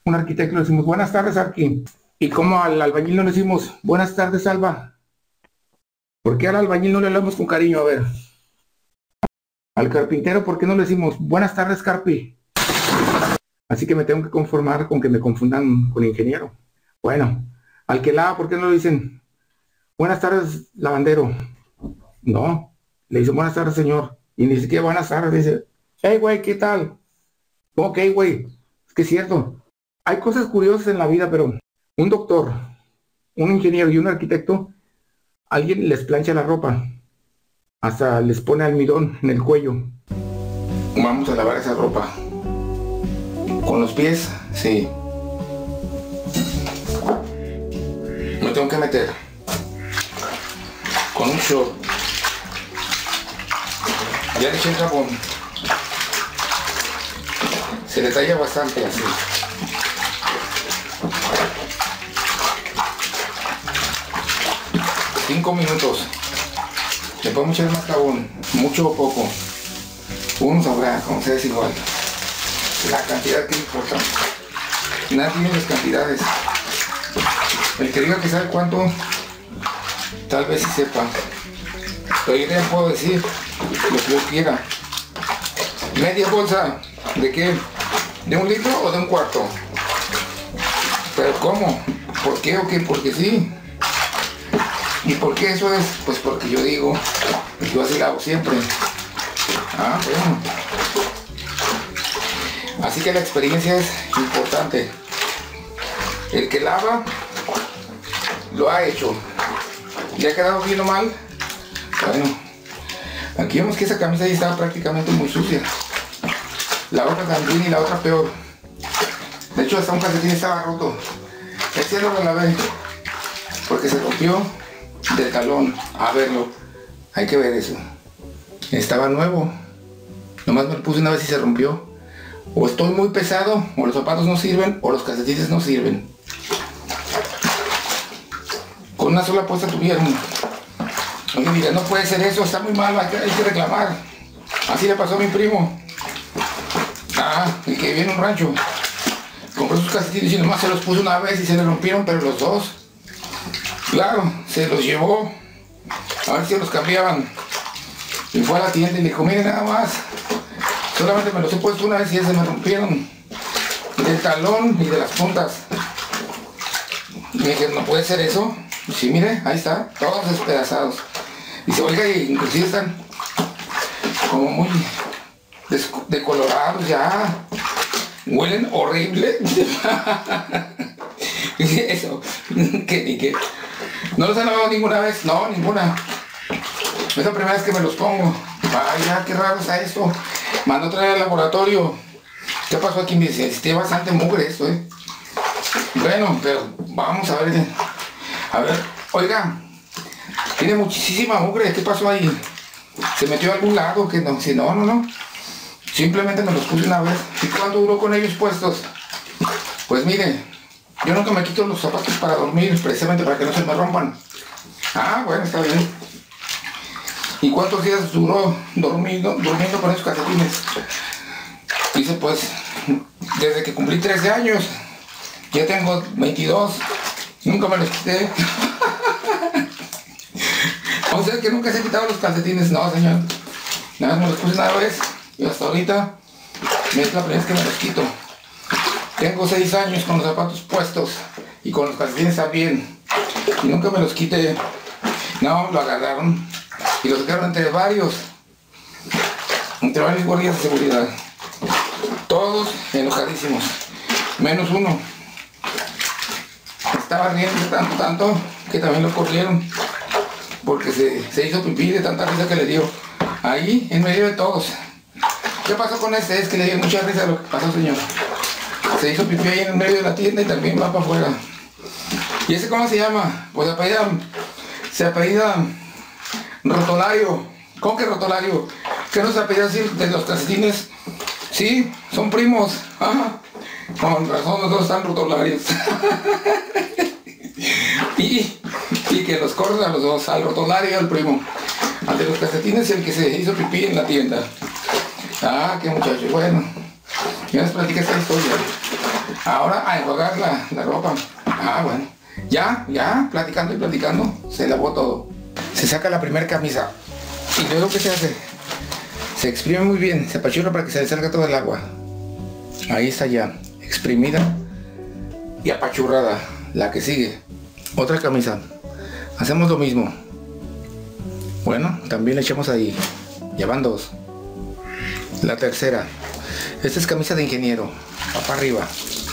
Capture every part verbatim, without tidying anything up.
Un arquitecto le decimos, buenas tardes, Arqui. ¿Y cómo al albañil no le decimos, buenas tardes, Alba? ¿Por qué al albañil no le hablamos con cariño? A ver, al carpintero, ¿por qué no le decimos, buenas tardes, Carpi? Así que me tengo que conformar con que me confundan con ingeniero. Bueno, al que lava, ¿por qué no le dicen, buenas tardes, lavandero? No, le dicen, buenas tardes, señor. Y ni siquiera buenas tardes, dice, hey, güey, ¿qué tal? Ok, güey, es que es cierto. Hay cosas curiosas en la vida, pero un doctor, un ingeniero y un arquitecto, alguien les plancha la ropa, hasta les pone almidón en el cuello. Vamos a lavar esa ropa. Con los pies, sí. Me tengo que meter con un short. Ya le eché el jabón. Se le talla bastante así. Cinco minutos. Le podemos echar más jabón, mucho o poco. Uno sabrá, como sea, es igual. La cantidad que importa. Nada tiene las cantidades. El que diga que sabe cuánto, tal vez sí sepa. Pero yo ya puedo decir lo que yo quiera. Media bolsa, ¿de qué? ¿De un litro o de un cuarto? ¿Pero cómo? ¿Por qué o qué? Porque sí. ¿Y por qué eso es? Pues porque yo digo, yo así lo hago siempre. Ah, bueno. Así que la experiencia es importante. El que lava, lo ha hecho. ¿Le ha quedado bien o mal? Bueno, aquí vemos que esa camisa ya estaba prácticamente muy sucia. La otra también y la otra peor. De hecho, hasta un calcetín estaba roto. Este lo lavé porque se rompió del talón. A verlo, hay que ver eso. Estaba nuevo. Nomás me lo puse una vez y se rompió. O estoy muy pesado, o los zapatos no sirven, o los calcetines no sirven. Con una sola puesta tuvieron. Oye, mira, no puede ser eso, está muy mal, hay que, hay que reclamar. Así le pasó a mi primo. Ah, el que vive en un rancho. Compró sus calcetines y nomás se los puso una vez y se le rompieron, pero los dos. Claro, se los llevó. A ver si los cambiaban. Y fue a la tienda y le dijo, mire nada más. Solamente me los he puesto una vez y ya se me rompieron. Del talón y de las puntas. Y me dije, no puede ser eso. Y sí, mire, ahí está, todos despedazados. Dice, oiga, inclusive están como muy decolorados ya. Huelen horrible. Eso, que ni que. ¿No los han lavado ninguna vez? No, ninguna. Es la primera vez que me los pongo. Ay, ya, qué raro está esto. Mandó traer al laboratorio. ¿Qué pasó aquí? Me dice, tiene bastante mugre esto, eh. Bueno, pero vamos a ver. A ver, oiga, tiene muchísima mugre. ¿Qué pasó ahí? ¿Se metió a algún lado? Que no, si no, no, no. Simplemente me los puse una vez. ¿Y cuánto duró con ellos puestos? Pues mire, yo nunca me quito los zapatos para dormir, precisamente para que no se me rompan. Ah, bueno, está bien. ¿Y cuántos días duró durmiendo, durmiendo con esos calcetines? Dice, pues, desde que cumplí trece años, ya tengo veintidós, nunca me los quité. O sea que nunca se ha quitado los calcetines. No, señor. Nada más me los puse una vez y hasta ahorita es la primera vez que me los quito. Tengo seis años con los zapatos puestos y con los calcetines también. Y nunca me los quité. No, lo agarraron y lo sacaron entre varios. Entre varios guardias de seguridad. Todos enojadísimos. Menos uno. Estaba riendo tanto, tanto, que también lo corrieron. Porque se, se hizo pipí de tanta risa que le dio. Ahí, en medio de todos. ¿Qué pasó con este? Es que le dio mucha risa lo que pasó, señor. Se hizo pipí ahí en medio de la tienda y también va para afuera. ¿Y ese cómo se llama? Pues se apellida, se apellida Rotolario. ¿Cómo que Rotolario? ¿Qué no se apellida así de los calcetines? Sí, son primos. Ajá. Con razón, los dos están rotolarios. y, y que los corren a los dos, al rotolario y al primo. Al de los calcetines y el que se hizo pipí en la tienda. Ah, qué muchacho. Bueno, ya les platicé esta historia. Ahora a enjuagar la, la ropa. Ah, bueno. Ya, ya, platicando y platicando, se lavó todo. Se saca la primera camisa. Y luego, ¿qué se hace? Se exprime muy bien, se apachurra para que se le salga todo el agua. Ahí está ya, exprimida y apachurrada. La que sigue, otra camisa. Hacemos lo mismo. Bueno, también le echamos ahí. Ya van dos. La tercera. Esta es camisa de ingeniero. Va para arriba.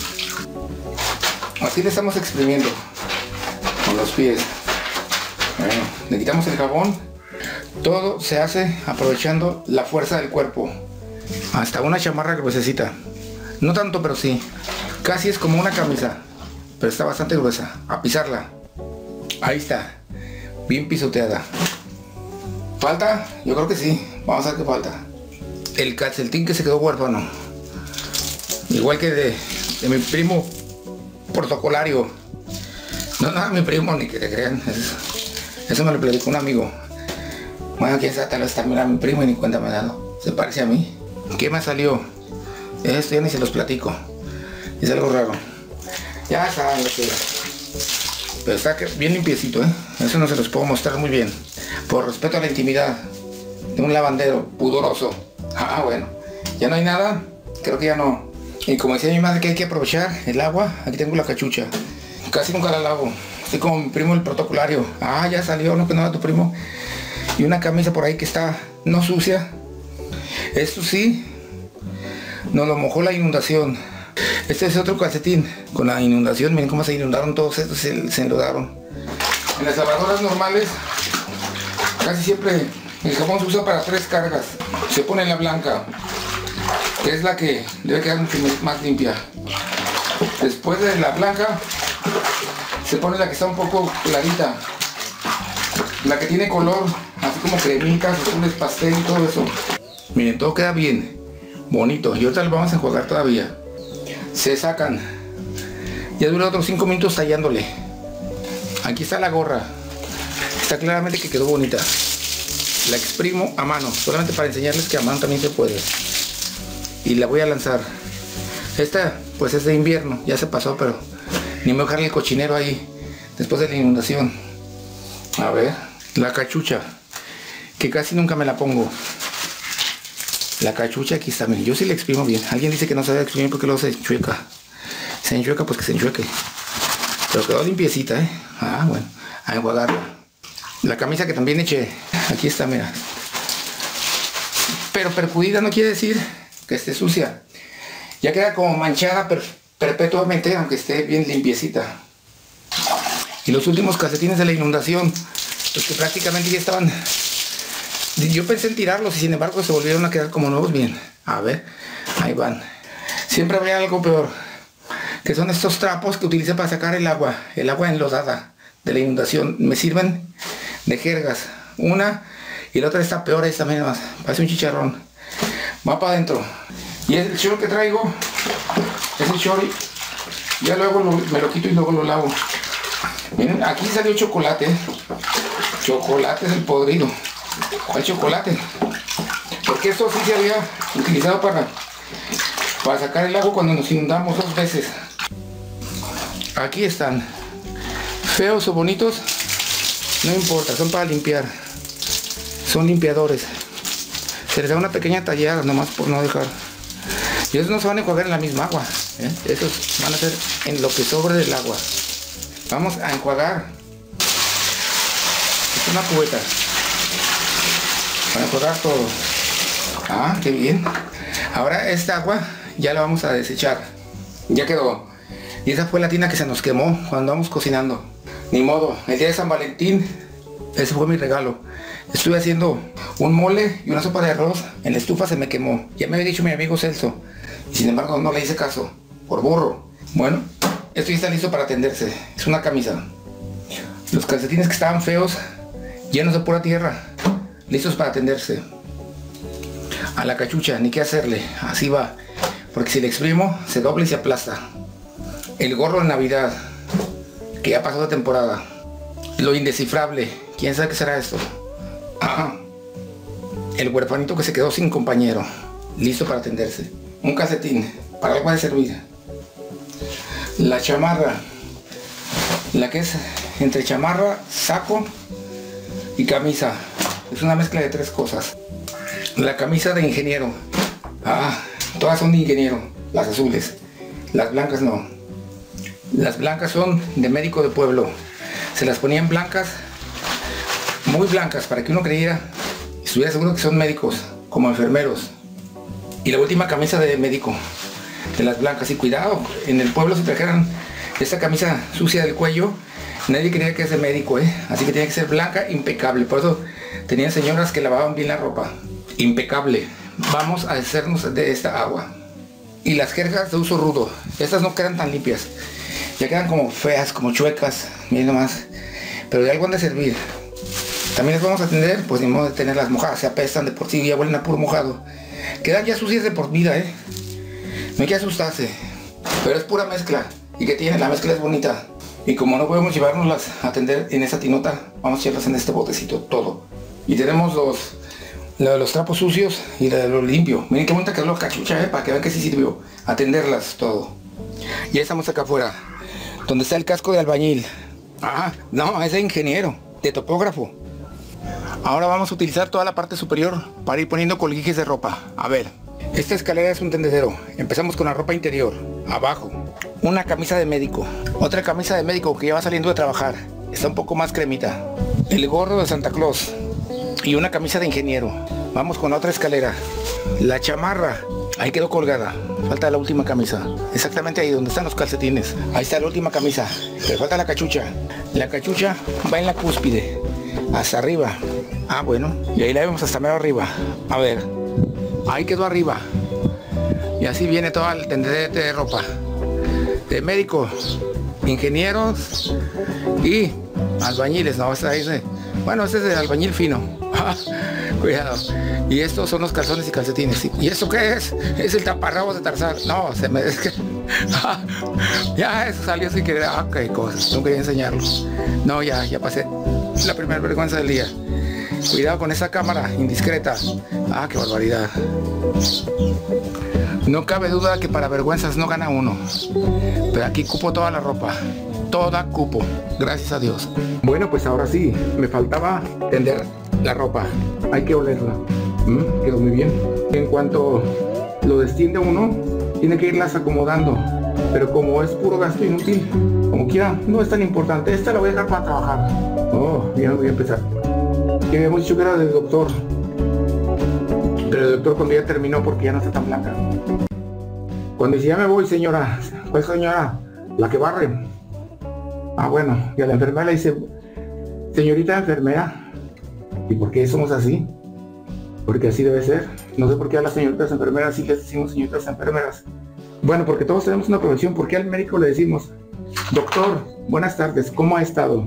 Así le estamos exprimiendo con los pies. Bueno, le quitamos el jabón. Todo se hace aprovechando la fuerza del cuerpo. Hasta una chamarra gruesecita. No tanto, pero sí. Casi es como una camisa, pero está bastante gruesa. A pisarla. Ahí está. Bien pisoteada. ¿Falta? Yo creo que sí. Vamos a ver qué falta. El calcetín que se quedó huérfano. Igual que de, de mi primo protocolario. No, no, mi primo, ni que te crean. Eso, eso me lo platicó un amigo. Bueno, quién sabe, tal vez también era mi primo y ni cuenta me ha dado. Se parece a mí. ¿Qué me salió? Esto ya ni se los platico. Es algo raro. Ya saben lo que es. Pero está bien limpiecito, ¿eh? Eso no se los puedo mostrar muy bien. Por respeto a la intimidad de un lavandero pudoroso. Ah, bueno. Ya no hay nada. Creo que ya no. Y como decía mi madre que hay que aprovechar el agua, aquí tengo la cachucha. Casi nunca la lavo. Estoy como mi primo el protocolario. Ah, ya salió, no que no era tu primo. Y una camisa por ahí que está no sucia. Esto sí, nos lo mojó la inundación. Este es otro calcetín con la inundación. Miren cómo se inundaron todos estos, se, se enlodaron. En las lavadoras normales casi siempre el jabón se usa para tres cargas. Se pone la blanca, que es la que debe quedar mucho más limpia. Después de la blanca se pone la que está un poco clarita, la que tiene color así como cremitas, azules, pastel y todo eso. Miren, todo queda bien bonito y ahorita lo vamos a enjuagar todavía. Se sacan. Ya dura otros cinco minutos tallándole. Aquí está la gorra. Está claramente que quedó bonita. La exprimo a mano, solamente para enseñarles que a mano también se puede. Y la voy a lanzar. Esta pues es de invierno, ya se pasó, pero ni me voy a dejar el cochinero ahí después de la inundación. A ver, la cachucha, que casi nunca me la pongo. La cachucha aquí está, miren, yo sí la exprimo bien. Alguien dice que no sabe exprimir porque luego se enchueca. Se enchueca, pues que se enchueque. Pero quedó limpiecita, ¿eh? Ah, bueno, a enjuagarla. La camisa que también eché, aquí está, mira. Pero percudida no quiere decir que esté sucia. Ya queda como manchada per perpetuamente, aunque esté bien limpiecita. Y los últimos calcetines de la inundación, los que prácticamente ya estaban... Yo pensé en tirarlos y sin embargo se volvieron a quedar como nuevos. Bien, a ver, ahí van. Siempre habría algo peor, que son estos trapos que utilicé para sacar el agua, el agua enlodada de la inundación. Me sirven de jergas. Una y la otra está peor, esta misma, parece un chicharrón. Va para adentro. Y es el short que traigo, es el short, ya luego lo, me lo quito y luego lo lavo. Miren, aquí salió chocolate. Chocolate es el podrido. ¿Cuál chocolate? Porque esto sí se había utilizado para, para sacar el agua cuando nos inundamos dos veces. Aquí están. Feos o bonitos, no importa, son para limpiar. Son limpiadores. Se les da una pequeña tallada nomás por no dejar. Y esos no se van a enjuagar en la misma agua, ¿eh? Esos van a ser en lo que sobre del agua. Vamos a enjuagar. Es una cubeta para enjuagar todo. Ah, qué bien. Ahora esta agua ya la vamos a desechar. Ya quedó. Y esa fue la tina que se nos quemó cuando vamos cocinando. Ni modo, el día de San Valentín, ese fue mi regalo. Estuve haciendo un mole y una sopa de arroz. En la estufa se me quemó. Ya me había dicho mi amigo Celso. Y sin embargo no le hice caso. Por burro. Bueno, esto ya está listo para tenderse. Es una camisa. Los calcetines que estaban feos, llenos de pura tierra, listos para tenderse. A la cachucha, ni qué hacerle. Así va. Porque si le exprimo, se dobla y se aplasta. El gorro de Navidad, que ya pasó de temporada. Lo indescifrable. ¿Quién sabe qué será esto? Ajá. El huerfanito que se quedó sin compañero, listo para atenderse. Un calcetín, para algo ha de servir. La chamarra, la que es entre chamarra, saco y camisa. Es una mezcla de tres cosas. La camisa de ingeniero. Ah, todas son de ingeniero, las azules. Las blancas no. Las blancas son de médico de pueblo. Se las ponían blancas, muy blancas, para que uno creyera y estuviera seguro que son médicos, como enfermeros. Y la última camisa de médico, de las blancas. Y cuidado, en el pueblo si trajeran esta camisa sucia del cuello, nadie creía que es de médico, ¿eh? Así que tenía que ser blanca, impecable. Por eso tenían señoras que lavaban bien la ropa. Impecable. Vamos a hacernos de esta agua. Y las jergas de uso rudo, estas no quedan tan limpias, ya quedan como feas, como chuecas, miren nomás, pero de algo han de servir. También las vamos a atender, pues ni modo de tenerlas mojadas, se apestan de por sí, ya huelen a puro mojado. Quedan ya sucias de por vida, eh. No hay que asustarse, pero es pura mezcla, y que tiene, la mezcla es bonita. Y como no podemos llevárnoslas a atender en esa tinota, vamos a echarlas en este botecito, todo. Y tenemos los... la de los trapos sucios y la de lo limpio. Miren qué bonita que es la cachucha, eh, para que vean que sí sirvió. Atenderlas, todo. Ya estamos acá afuera, donde está el casco de albañil. Ah, no, es de ingeniero, de topógrafo. Ahora vamos a utilizar toda la parte superior para ir poniendo colguijes de ropa. A ver, esta escalera es un tendedero. Empezamos con la ropa interior. Abajo, una camisa de médico. Otra camisa de médico que ya va saliendo de trabajar. Está un poco más cremita. El gorro de Santa Claus. Y una camisa de ingeniero. Vamos con otra escalera. La chamarra, ahí quedó colgada. Falta la última camisa. Exactamente ahí donde están los calcetines. Ahí está la última camisa. Pero falta la cachucha. La cachucha va en la cúspide, hasta arriba. Ah, bueno. Y ahí la vemos hasta medio arriba. A ver. Ahí quedó arriba. Y así viene todo el tendedero de ropa. De médicos, ingenieros y albañiles. No, esta dice. Bueno, este es de albañil fino. Cuidado. Y estos son los calzones y calcetines. ¿Y esto qué es? Es el taparrabos de Tarzán. No, se me... Es que... ya, eso salió sin querer. Ah, qué cosas. No quería enseñarlo. No, ya, ya pasé la primera vergüenza del día. Cuidado con esa cámara indiscreta. Ah, qué barbaridad. No cabe duda que para vergüenzas no gana uno. Pero aquí cupo toda la ropa. Toda cupo, gracias a Dios. Bueno, pues ahora sí, me faltaba tender la ropa. Hay que olerla. ¿Mm? Quedó muy bien. En cuanto lo destiende uno, tiene que irlas acomodando. Pero como es puro gasto inútil, como quiera, no es tan importante. Esta la voy a dejar para trabajar. Oh, ya voy a empezar. Que habíamos dicho que era del doctor. Pero el doctor cuando ya terminó porque ya no está tan blanca. Cuando dice, ya me voy, señora. Pues señora, la que barre. Ah, bueno, y a la enfermera le dice, señorita enfermera, ¿y por qué somos así? Porque así debe ser. No sé por qué a las señoritas enfermeras sí les decimos señoritas enfermeras. Bueno, porque todos tenemos una profesión. ¿Por qué al médico le decimos, doctor, buenas tardes, ¿cómo ha estado?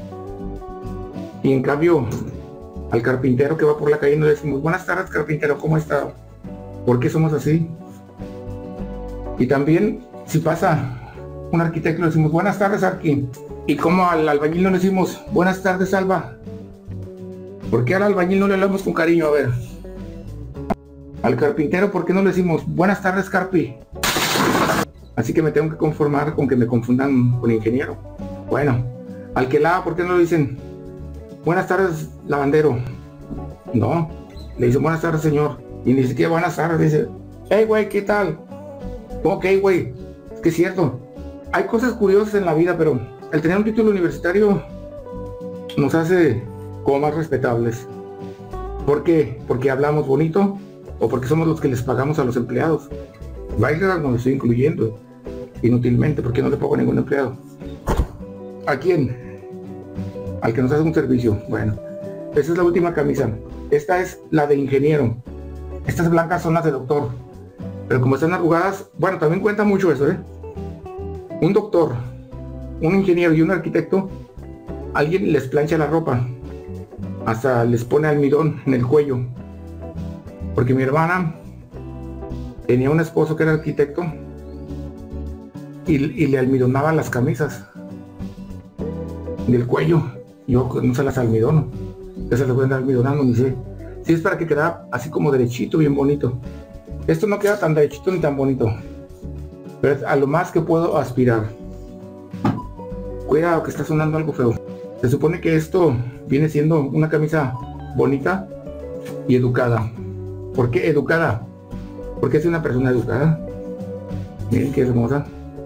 Y en cambio, al carpintero que va por la calle no le decimos, buenas tardes, carpintero, ¿cómo ha estado? ¿Por qué somos así? Y también, si pasa un arquitecto, le decimos, buenas tardes, Arqui. Y como al albañil no le decimos, buenas tardes, Alba. ¿Por qué al albañil no le hablamos con cariño? A ver. Al carpintero, ¿por qué no le decimos, buenas tardes, Carpi? Así que me tengo que conformar con que me confundan con ingeniero. Bueno, al que lava, ¿por qué no le dicen, buenas tardes, lavandero? No, le dicen, buenas tardes, señor. Y ni siquiera buenas tardes, dice, hey, güey, ¿qué tal? Ok, güey, es que es cierto. Hay cosas curiosas en la vida, pero el tener un título universitario nos hace como más respetables. ¿Por qué? ¿Porque hablamos bonito? ¿O porque somos los que les pagamos a los empleados? Vaya, no lo estoy incluyendo inútilmente, porque no le pago a ningún empleado. ¿A quién? Al que nos hace un servicio. Bueno, esa es la última camisa. Esta es la de ingeniero. Estas blancas son las de doctor. Pero como están arrugadas, bueno, también cuenta mucho eso, ¿eh? Un doctor, un ingeniero y un arquitecto, alguien les plancha la ropa, hasta les pone almidón en el cuello. Porque mi hermana tenía un esposo que era arquitecto y, y le almidonaba las camisas del cuello. Yo no se las almidono, ya se las voy a andar almidonando, ni sé. Sí, es para que quede así como derechito, bien bonito. Esto no queda tan derechito ni tan bonito. pero es a lo más que puedo aspirar. Cuidado que está sonando algo feo. Se supone que esto viene siendo una camisa bonita y educada. ¿Por qué educada? Porque es una persona educada. Miren qué hermosa.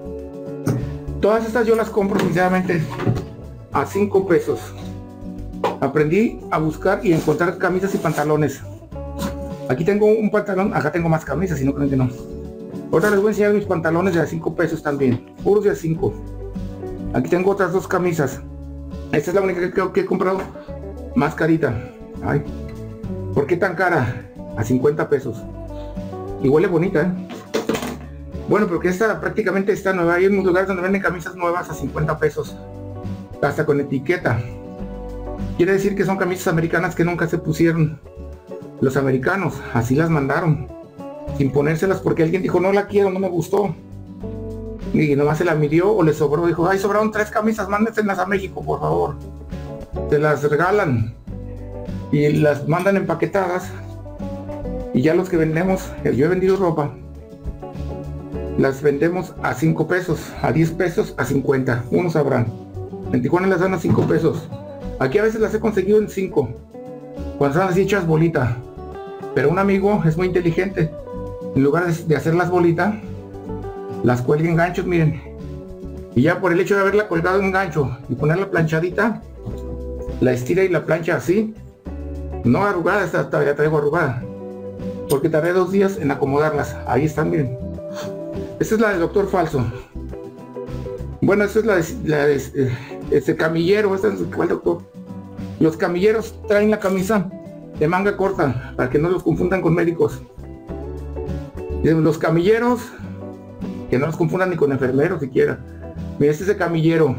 Todas estas yo las compro sinceramente a cinco pesos. Aprendí a buscar y encontrar camisas y pantalones. Aquí tengo un pantalón, acá tengo más camisas, si no creen que no. Ahora les voy a enseñar mis pantalones de a cinco pesos también, puros de a cinco. Aquí tengo otras dos camisas. Esta es la única que creo que he comprado más carita. Ay, ¿por qué tan cara? A cincuenta pesos. Y huele bonita, ¿eh? Bueno, porque esta prácticamente está nueva. Hay unos lugares donde venden camisas nuevas a cincuenta pesos. Hasta con etiqueta. Quiere decir que son camisas americanas que nunca se pusieron los americanos. Así las mandaron. Sin ponérselas porque alguien dijo, no la quiero, no me gustó. Y nomás se la midió o le sobró. Dijo, ay, sobraron tres camisas, mándenselas a México, por favor. Se las regalan. Y las mandan empaquetadas. Y ya los que vendemos, yo he vendido ropa, las vendemos a cinco pesos, a diez pesos, a cincuenta. Unos sabrán. En Tijuana las dan a cinco pesos. Aquí a veces las he conseguido en cinco. Cuando están así hechas bolita. Pero un amigo es muy inteligente. En lugar de, de hacerlas bolita, las cuelga en ganchos, miren. Y ya por el hecho de haberla colgado en gancho y ponerla planchadita, la estira y la plancha así. No arrugada, esta todavía traigo arrugada. Porque tardé dos días en acomodarlas. Ahí están, miren. Esta es la de Doctor Falso. Bueno, esta es la de, la de eh, este camillero. Esta es ¿cuál doctor? Los camilleros traen la camisa de manga corta para que no los confundan con médicos. Los camilleros, que no los confundan ni con enfermeros siquiera. Mira, este es de camillero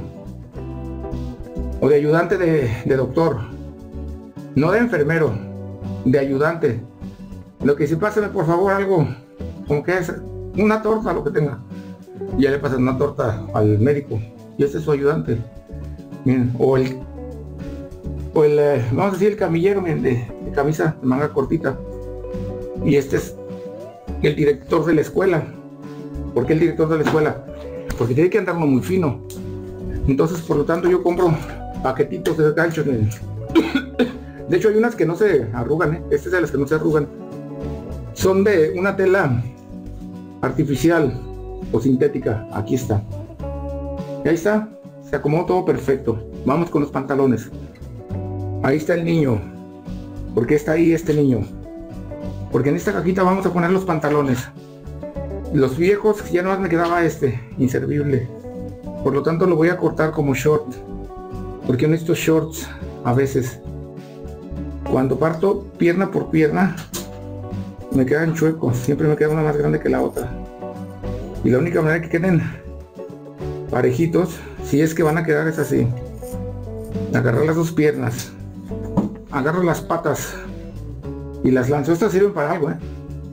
o de ayudante de, de doctor, no de enfermero, de ayudante. Lo que sí, pásame por favor algo, como que es una torta, lo que tenga. Y ya le pasan una torta al médico. Y este es su ayudante. Miren, o el, o el eh, vamos a decir el camillero, miren, de, de camisa de manga cortita. Y este es el director de la escuela. ¿Por qué el director de la escuela? Porque tiene que andarlo muy fino. Entonces, por lo tanto, yo compro paquetitos de ganchos. Miren. De hecho, hay unas que no se arrugan, ¿eh? Estas es de las que no se arrugan. Son de una tela artificial o sintética. Aquí está. Y ahí está. Se acomodó todo perfecto. Vamos con los pantalones. Ahí está el niño. ¿Por qué está ahí este niño? Porque en esta cajita vamos a poner los pantalones. Los viejos, ya no más me quedaba este, inservible. Por lo tanto lo voy a cortar como short. Porque en estos shorts, a veces, cuando parto pierna por pierna, me quedan chuecos. Siempre me queda una más grande que la otra. Y la única manera que queden parejitos, si es que van a quedar, es así. Agarrar las dos piernas. Agarro las patas y las lanzo. Estas sirven para algo, ¿eh?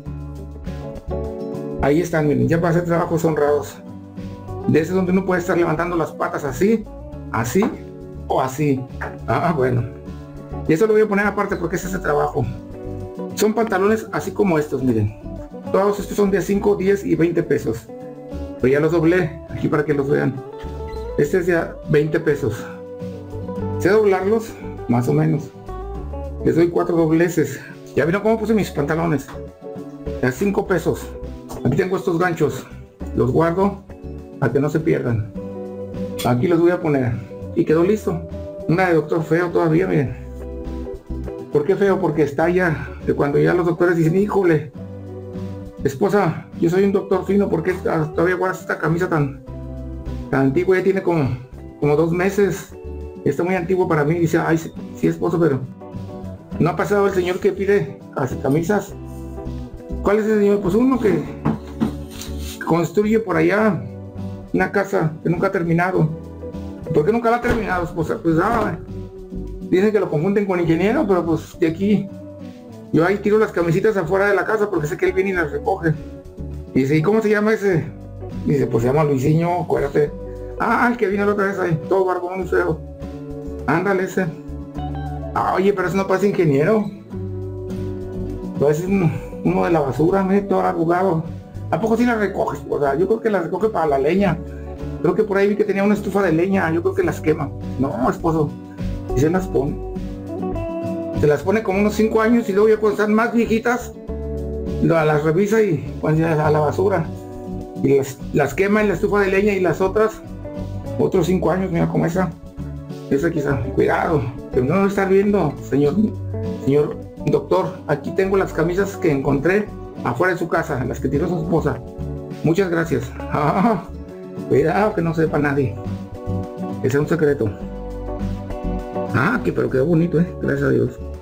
Ahí están, miren, ya para hacer trabajos honrados. De ese donde uno puede estar levantando las patas así, así o así. Ah, bueno. Y eso lo voy a poner aparte porque es ese trabajo. Son pantalones así como estos, miren. Todos estos son de cinco, diez y veinte pesos. Pero ya los doblé aquí para que los vean. Este es de veinte pesos. Sé doblarlos, más o menos. Les doy cuatro dobleces. Ya vieron cómo puse mis pantalones. A cinco pesos. Aquí tengo estos ganchos. Los guardo para que no se pierdan. Aquí los voy a poner. Y quedó listo. Una de doctor feo todavía, miren. ¿Por qué feo? Porque está ya de cuando ya los doctores dicen, híjole, esposa, yo soy un doctor fino, ¿por qué todavía guardas esta camisa tan, tan antigua? Ya tiene como, como dos meses. Está muy antiguo para mí. Dice, ay, sí, sí, esposo, pero no ha pasado el señor que pide las camisas. ¿Cuál es el señor? Pues uno que construye por allá una casa que nunca ha terminado. ¿Por qué nunca la ha terminado, esposa? Pues ah, dicen que lo confunden con ingeniero, pero pues de aquí yo ahí tiro las camisitas afuera de la casa porque sé que él viene y las recoge. Y dice, ¿y cómo se llama ese? Y dice, pues se llama Luisinho, acuérdate. Ah, el que vino la otra vez ahí, todo barbón y feo. Ándale ese. Ah, oye, pero eso no parece ingeniero. Parece uno, uno de la basura, me todo arrugado. ¿A poco sí las recoges? O sea, yo creo que las recoge para la leña. Creo que por ahí vi que tenía una estufa de leña. Yo creo que las quema. No, esposo. Y se las pone. Se las pone como unos cinco años y luego ya cuando están más viejitas, las revisa y cuando ya a la basura. Y las, las quema en la estufa de leña y las otras, otros cinco años, mira como esa. Esa quizá. Cuidado, que no debe estar viendo, señor, señor doctor. Aquí tengo las camisas que encontré afuera de su casa, las que tiró su esposa. Muchas gracias. Ah, cuidado que no sepa nadie. Ese es un secreto. Ah, que pero quedó bonito, eh. Gracias a Dios.